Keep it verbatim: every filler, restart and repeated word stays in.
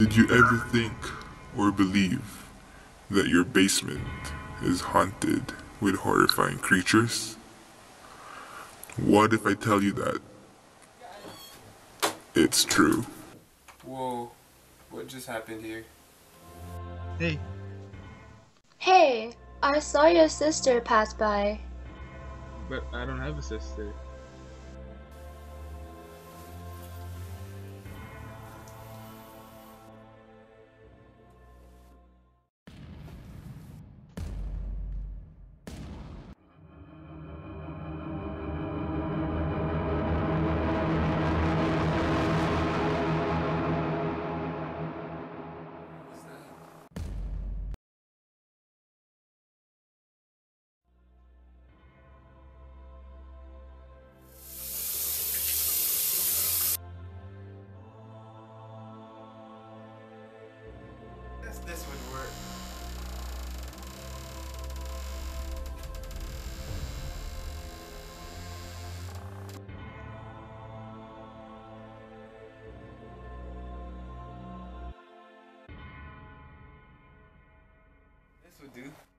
Did you ever think or believe that your basement is haunted with horrifying creatures? What if I tell you that it's true? Whoa, what just happened here? Hey, Hey, I saw your sister pass by. but I don't have a sister. What's that? Guess this would work. This would do.